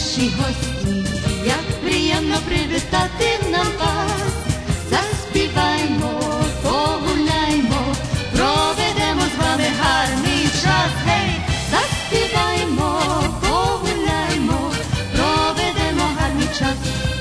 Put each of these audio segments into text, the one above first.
наші гості, як приємно привітати нам вас. Заспіваймо, погуляймо, проведемо з вами гарний час. Гей, заспіваймо, погуляймо, проведемо гарний час.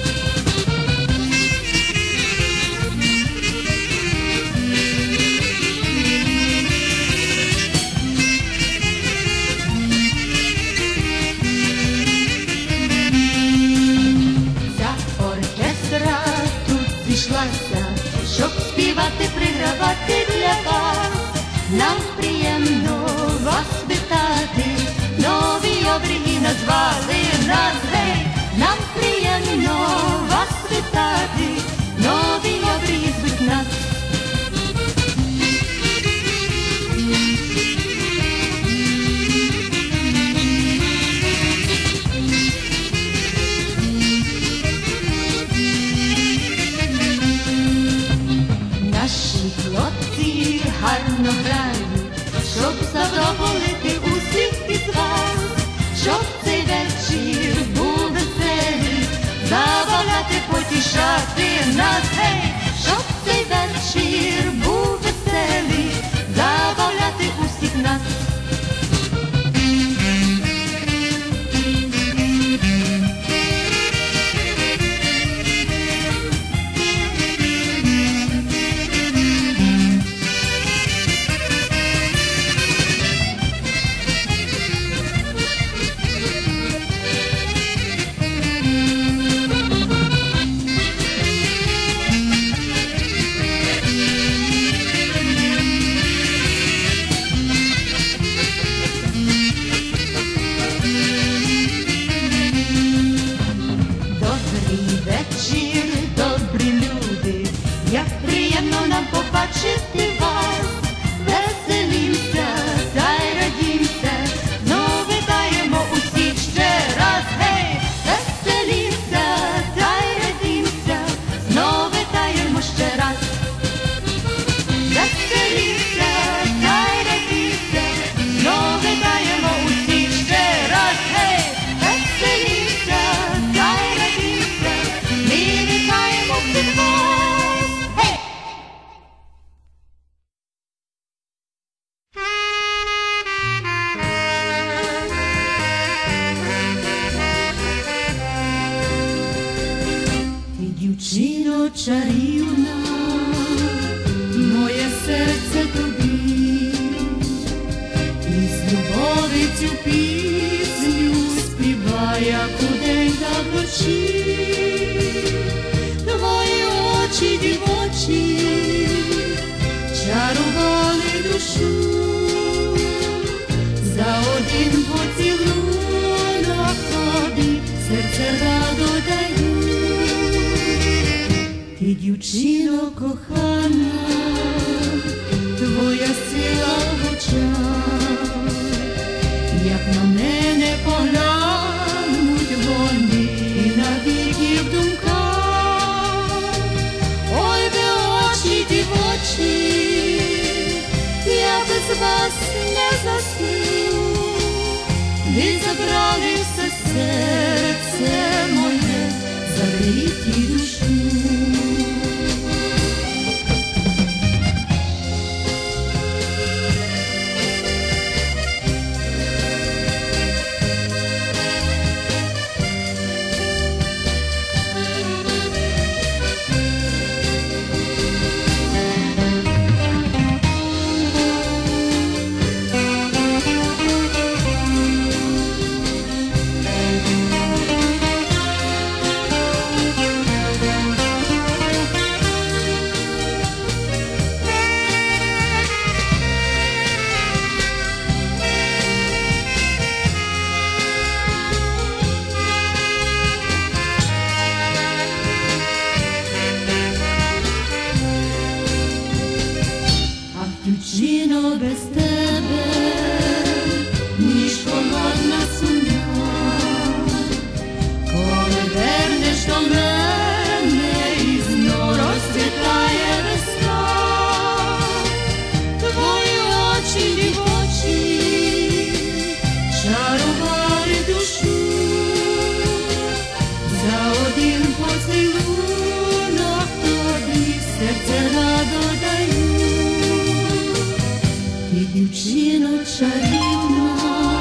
Щоб співати, пригравати для вас. Нам приємно вас вітати, нові обрії назвали нас. Гей, нам приємно вас вітати, нові обрії звуть нас. Хлопці гарно грають, щоб задоволити усіх із вас, щоб цей вечір був веселий, забавляти, потішати нас. Гей, щоб цей вечір був веселий, забавляти усіх нас. Як приємно нам побачити вас, веселімся та й радімся, знов вітаємо усіх ще раз. Гей, веселімся та й радімся, знов вітаємо ще раз. Веселімся та й радімся, знов вітаємо усіх ще раз. Гей, веселімся та й радімся, ми вітаємо всіх вас. Дівчино чарівна, моє серце тобі, із любові цю пісню співає удень та вночі. Твої очі дівочі чарували душу, за один поцілунок тобі серце радо даю. Ти, дівчино кохана, твоя сила в очах, як на мене поглянуть вони навіки в думках. Ой, ви очі дівочі, я без вас не засну, ви забрали все серце моє, загріті душу. силунок тобі серце радо даю. Ти, дівчино чарівна,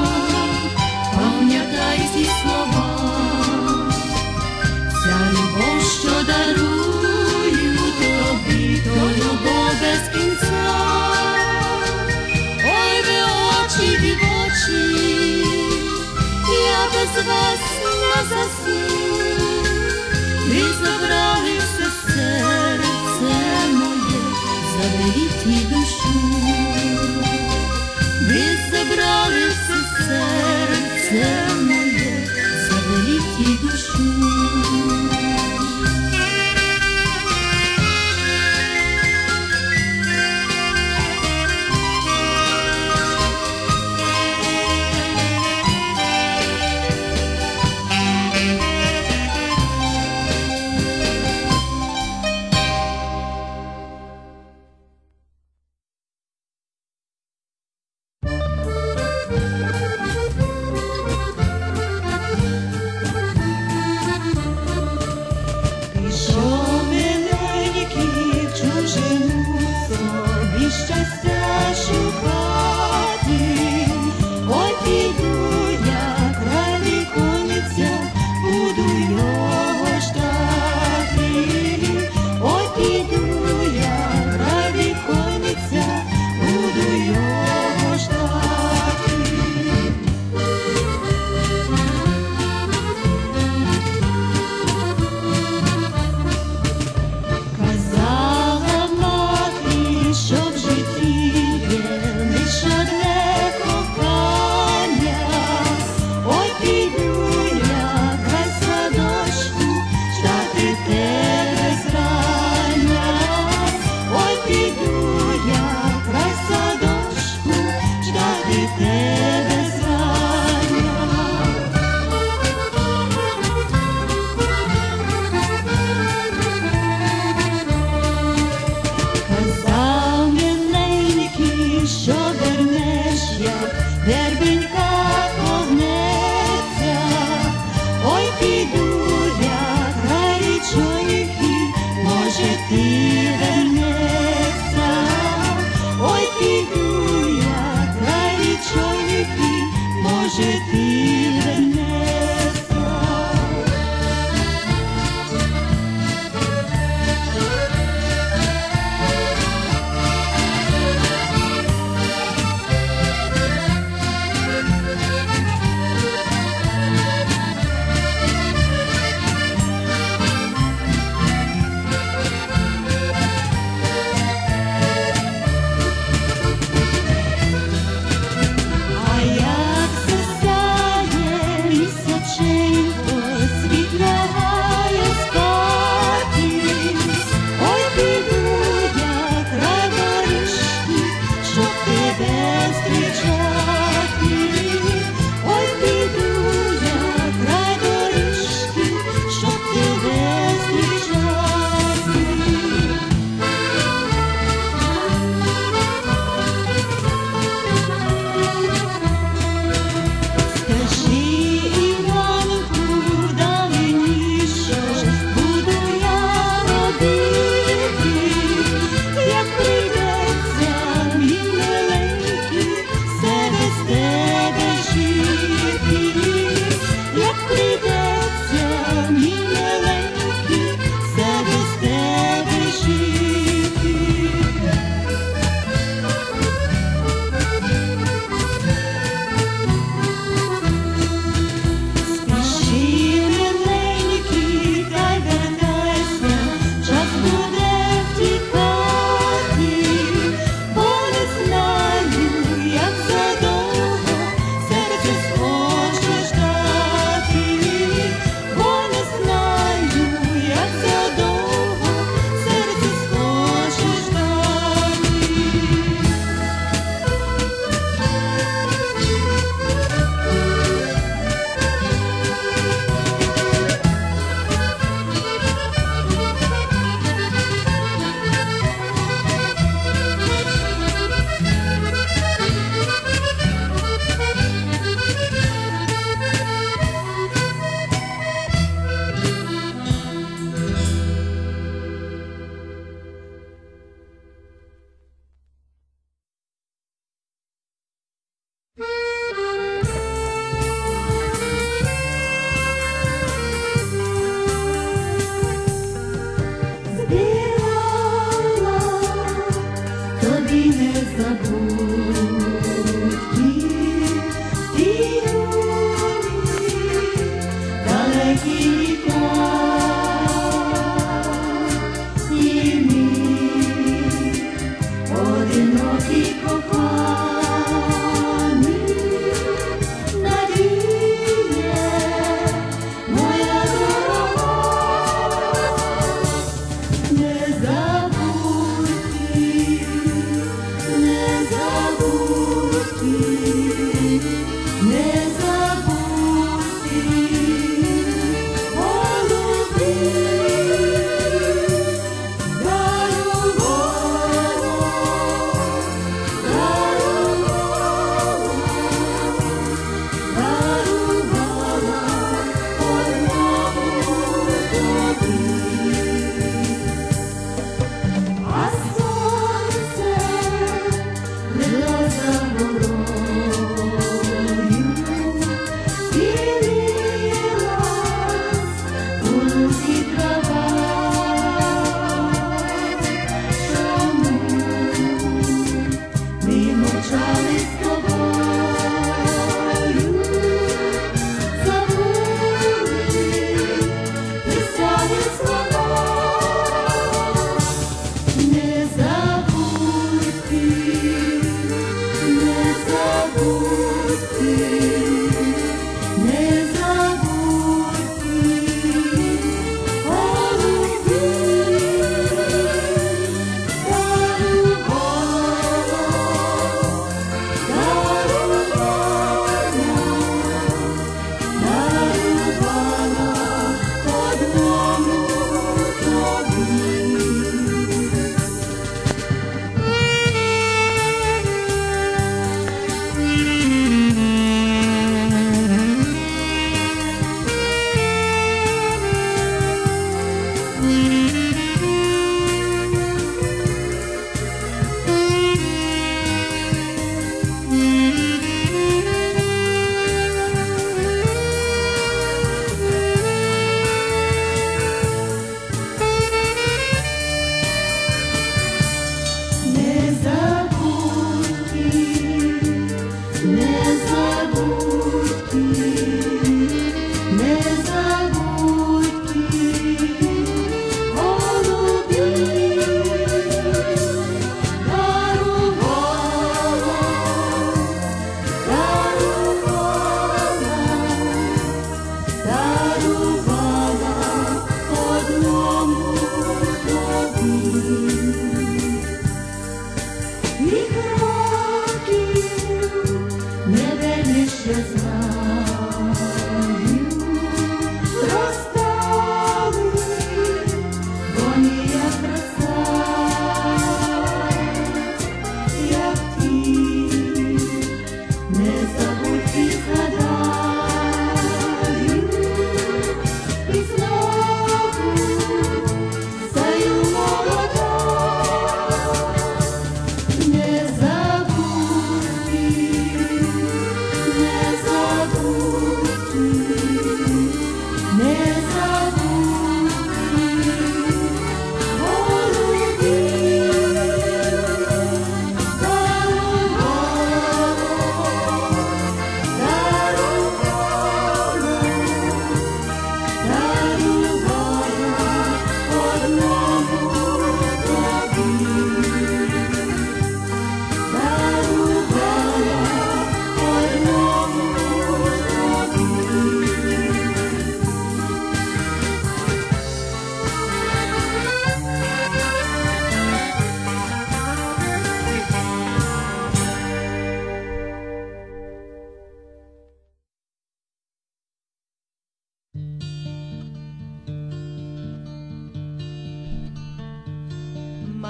пам'ятай ці слова, ця любов, що дарую тобі, то любов без кінця. Ой, ви очі, дівочі, я без вас не засну. Ви забрали все серце моє, заберіть і душу. Ви забрали все серце моє, заберіть і душу.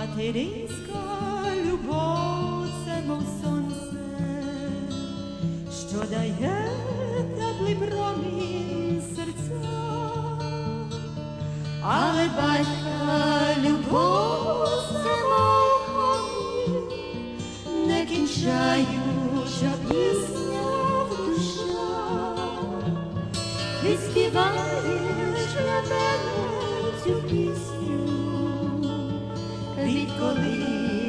Материнська любов – це мов сонце, що дає теплий промінь серця. Але батька любов – це мов камінь, не кінчаюча пісня в душах. Ти співаєш для мене цю пісню, відколи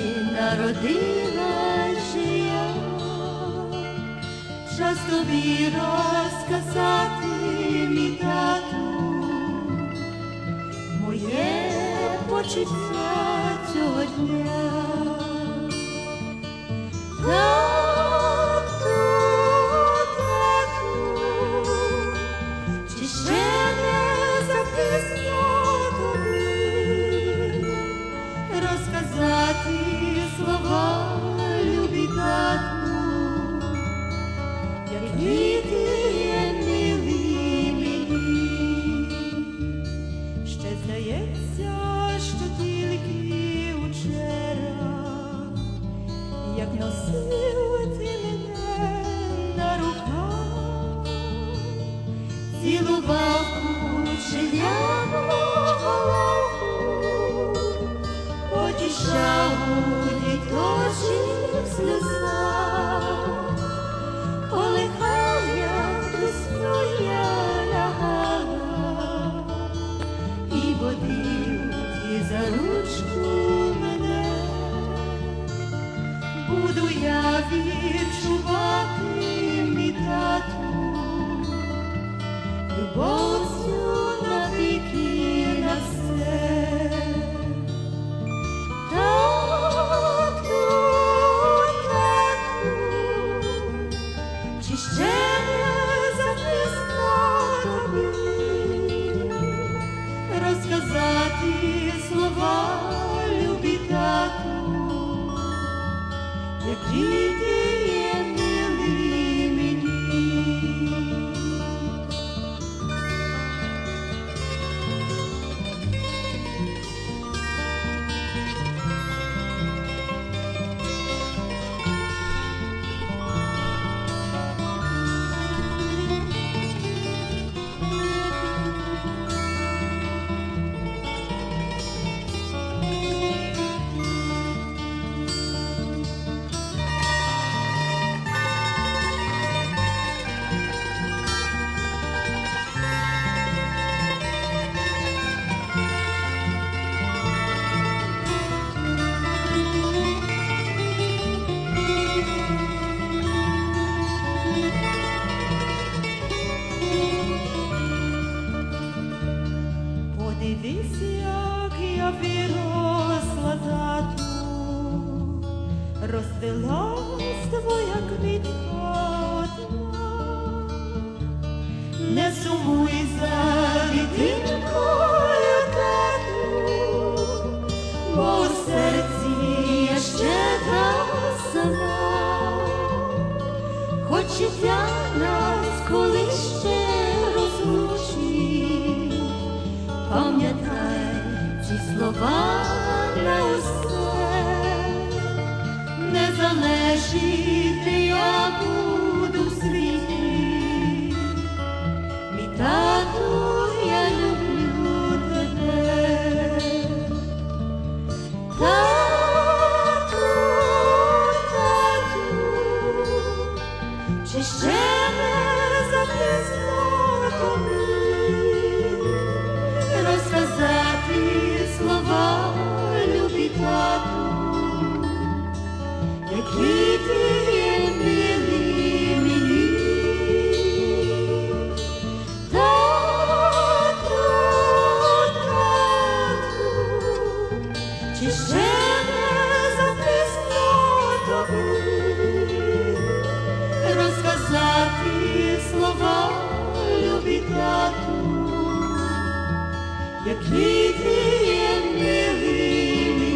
народилась я. Час тобі розказати, мій тату, моє почуття цього дня. Тату, тату, чи ще не запізно тобі розказати слова, любі тату, які ти є милий мені. Ще здається, що тільки учора, як носив ти мене на руках, цілував кучеряву голову, потішав у діточих сльозах. Колихання пісню я лягала і водив ти за ручку мене. Буду я відчувати, мій тату, любов цю навіки на все. Тату, тату, чи ще не запізно тобі розказати слова, любі тату, які ти є милий мені. Подивись, як я виросла, тату, розцвілась твоя квітка одна. Не сумуй за дитинкою, тату, бо у серці я ще та сама. Хоч життя нас колись ще розлучить, пам'ятай ці слова на усе. Не залежить, де я буду в світі, мій тату, я люблю тебе. Тату, тату, чи ще не запізно тобі розказати слова, любі тату, які ти є милий мені. Тату, тату, чи ще не запізно тобі розказати слова, любі тату, які ти є милий мені.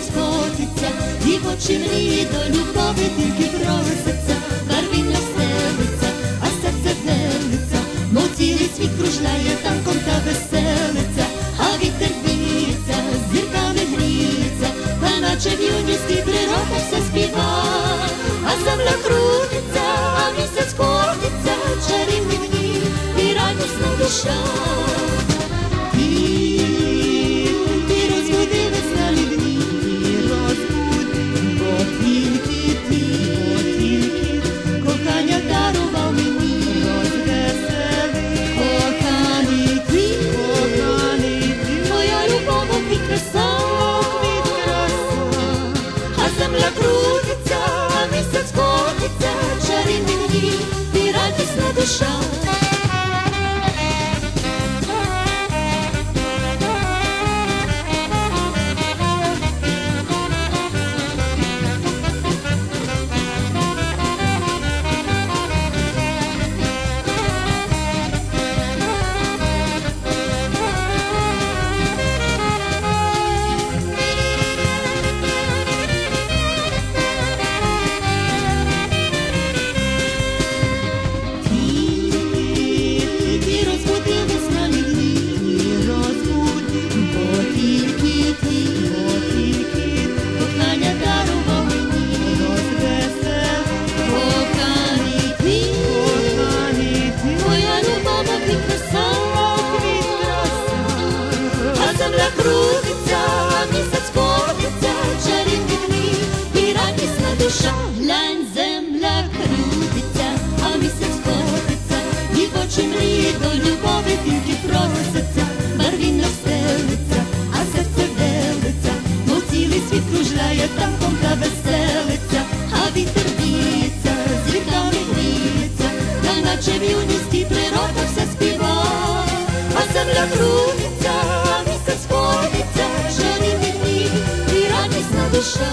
скотиться, дівочі мрії до любові тільки проситься. Барвіння стелиться, а серце велиться, мов цілий світ кружляє танком та веселиться. А вітер віється, зірками гріється, та наче в юності природа все співа. А земля крутиться, а місяць котиться, чарівні дні і радісна душа. Ти розбуди веселі дні, бо тільки ти кохання дарував мені. Коханий ти, моя любов і краса. А земля крутиться, а місяць котиться, чарівні дні і радісна душа. Крутиться, а місяць котиться, чарівні дні і радісна душа. Глянь, земля крутиться, а місяць котиться, дівочі мрії до любові тільки проситься. Барвіння стелиться, а серце велиться, мов цілий світ кружляє танком та веселиться. А вітер віється, зірками гріється, та наче в юності природа все співа. А земля крутиться, а місяць котиться, чарівні дні і радісна душа.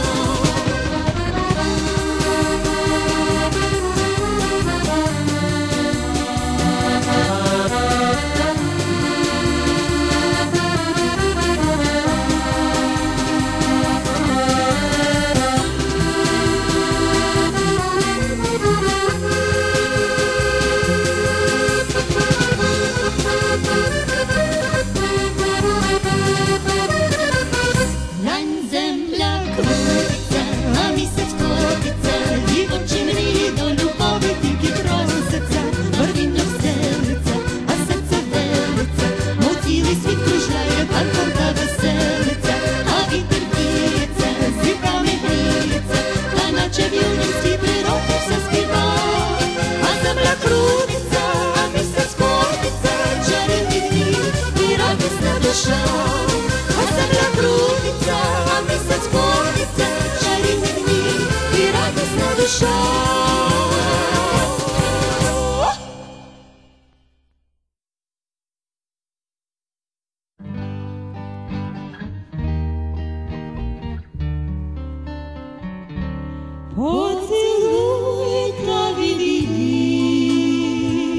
Поцілуй та відійди,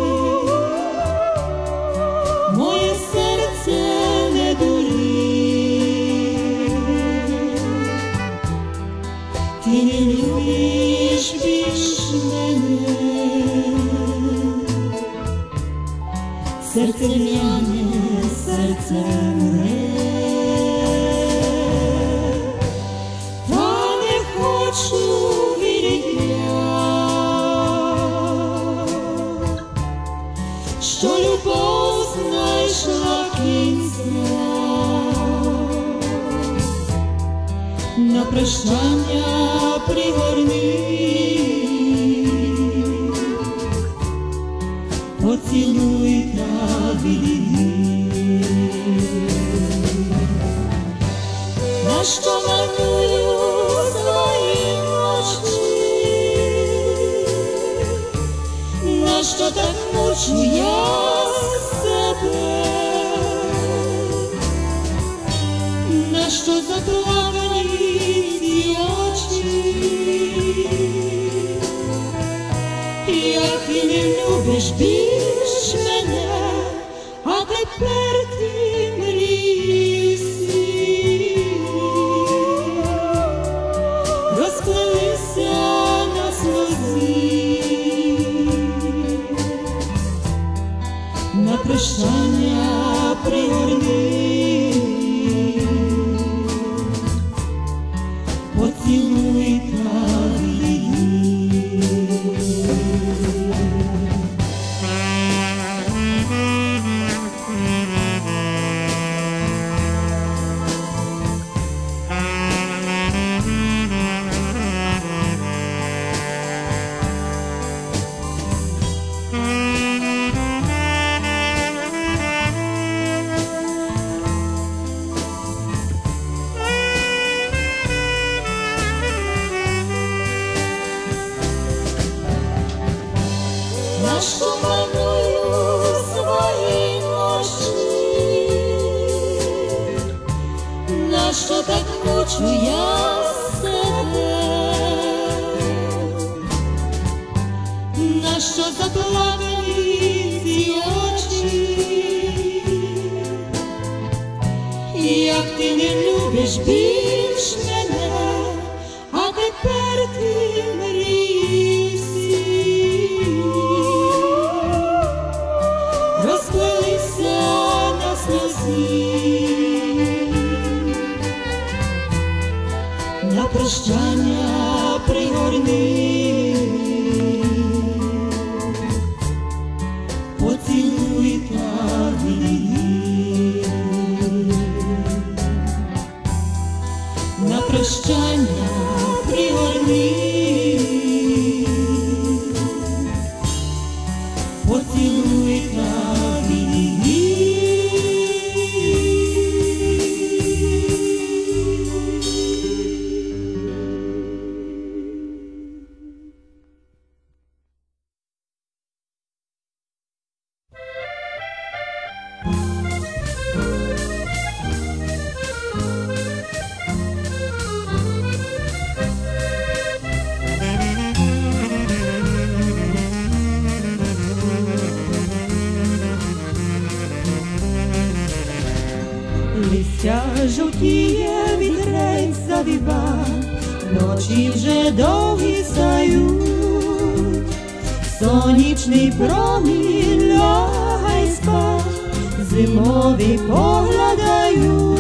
моє серце не дури, ти не любиш більш мене, серце рв'яне, серце рве. Що любов знайшла кінця, на прощання пригорни, поцілуй та відійди. На що марную свої ночі, на що так мучу я себе, на що заплакані ці очі, як ти не любиш більш мене, а тепер ти мрієш. розплилися на сльозі. На прощання пригорни, поцілуй так її. Нащо маную свої ночі, нащо так мучу я себе, нащо заплакані ці очі, як ти не любиш більш мене, а тепер ти мрії всі розплилися на сльозі. На прощання пригорни, поцілуй так її. На прощання пригорни, поцілуй так її. Листя жовтіє, вітерець завіва, ночі вже довгі стають, сонячний промінь лягай спать, зимові поглядають,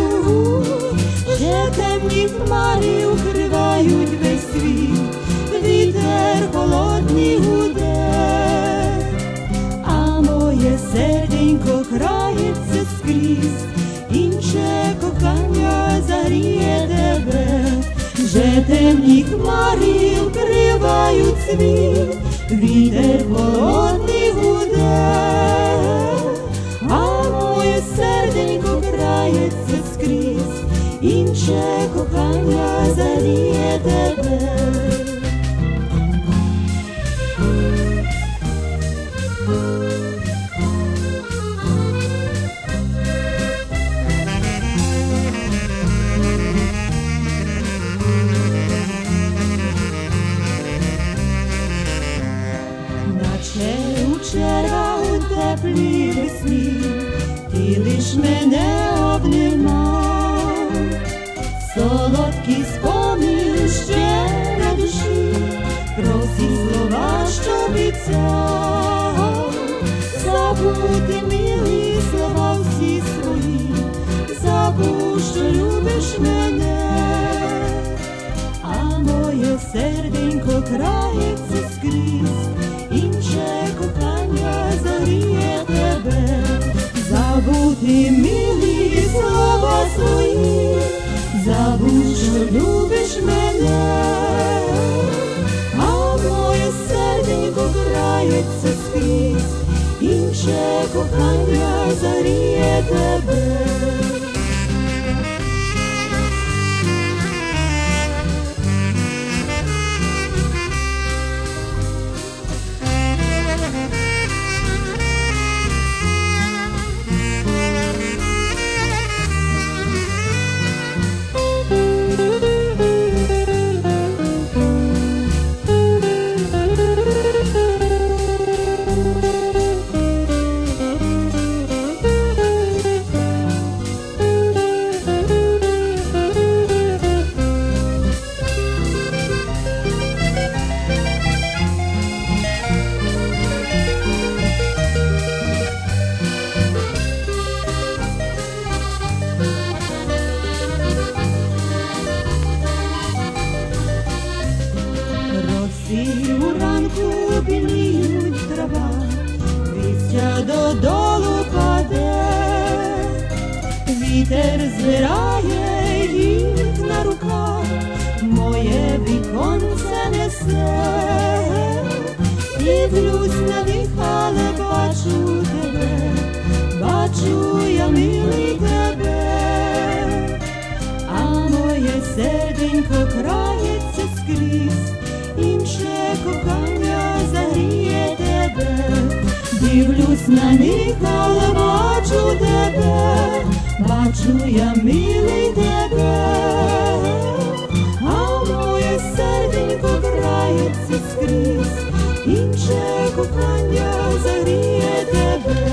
вже темні хмари укривають весь світ, вітер холодний гуде, а моє серденько крається скрізь, інше кохання загріє тебе, вже темні хмари вкривають світ, вітер холодний гуде, а моє серденько крається скрізь, інше кохання загріє тебе. Вчора у теплій весні ти лиш мене обнімав, солодкий спомін ще на душі, про всі слова, що обіцяв, забути милі слова всі свої, забудь, що любиш мене, а моє серденько крається скрізь, інше кохання загріє тебе, забути милі слова свої, забудь, що любиш мене, а моє серденько крається скрізь, інше кохання загріє тебе. Вночі у ранку біліють трава, листя додолу паде, вітер збирає їх на руках, моє віконце несе. Дивлюсь на них, але бачу тебе, бачу я, милий, тебе, а моє серденько крається скрізь, інше кохання загріє тебе. Дивлюсь на них, але бачу тебе, бачу я, милий, тебе, а моє серденько крається скрізь, інше кохання загріє тебе.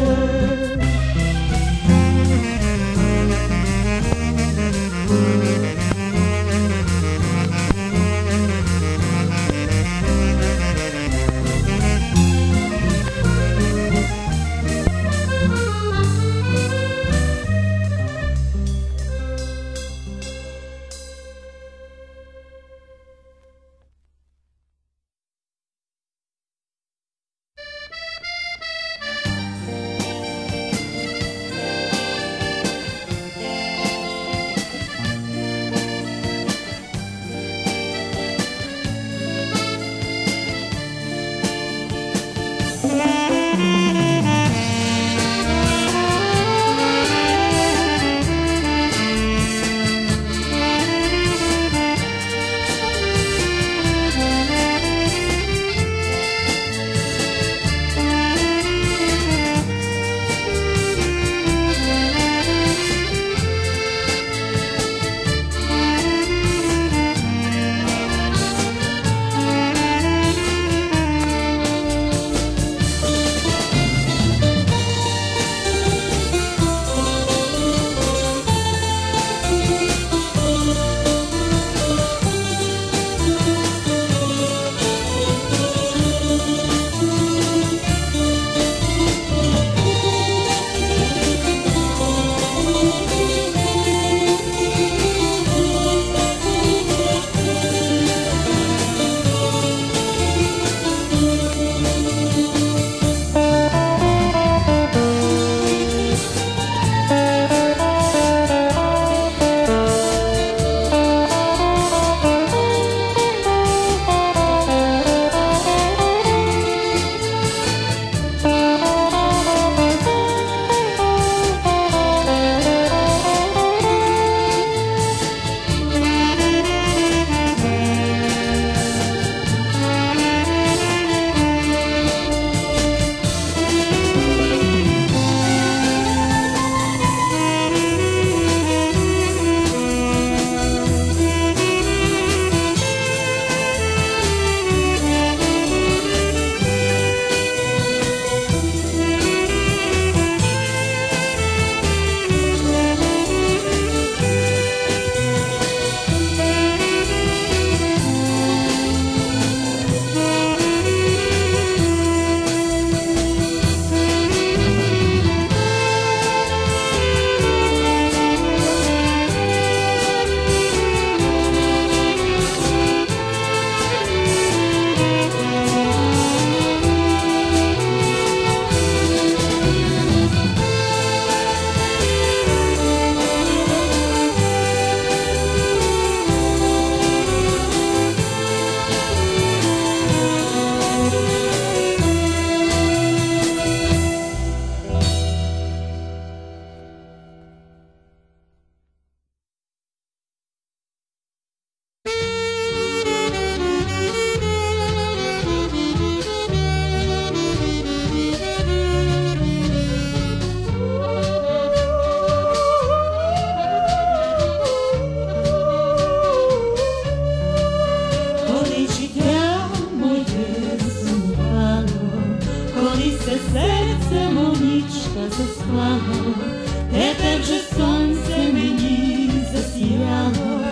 заспало, тепер вже сонце мені засіяло,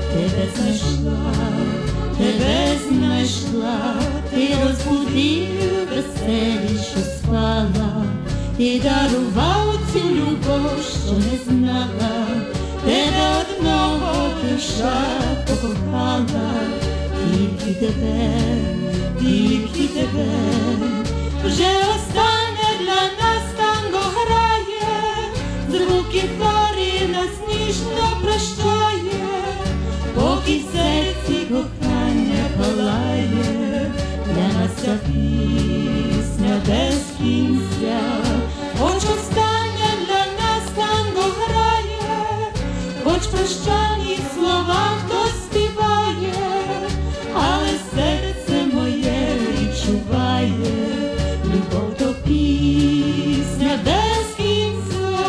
тебе знайшла, ти розбудив веселі, що спала, ти дарував цю любов, що не знала, тебе одного душа покохала, тільки тебе тільки тебе. Вже останнє для нас танго грає, звук гітари нас ніжно прощає, поки в серці кохання палає, для нас ця пісня без кінця. Хоч останнє для нас танго грає, хоч прощальні слова хтось співає, але серце моє відчуває, любов то пісня без кінця.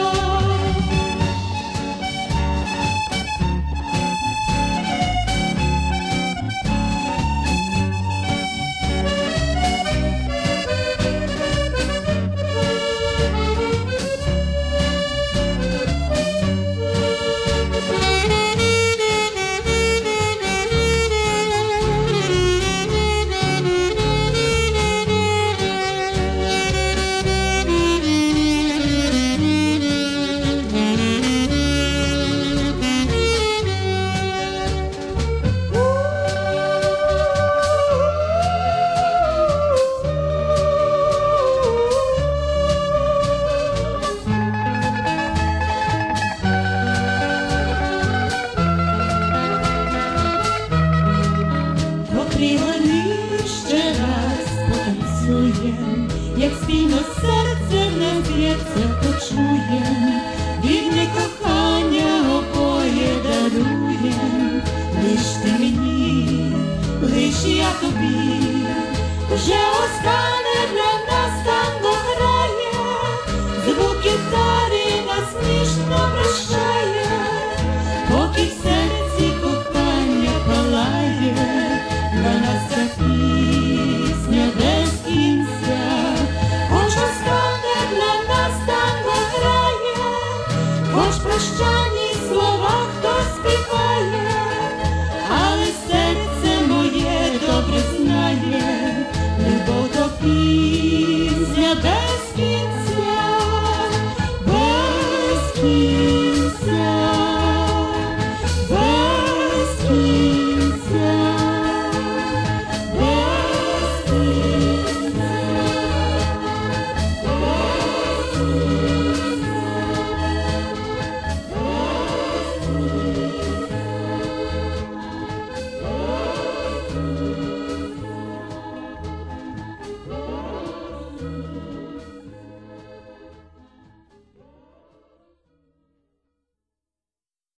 Ще раз потанцюєм, як спільно серце в нас б'ється, почуєм, вільне кохання обоє даруєм. Лиш ти мені, лиш я тобі, вже останнє для нас танго грає, звук гітари нас ніжно прощає, поки в серці кохання палає, для нас ця пісня без кінця. Хоч останнє для нас танго грає, хоч прощання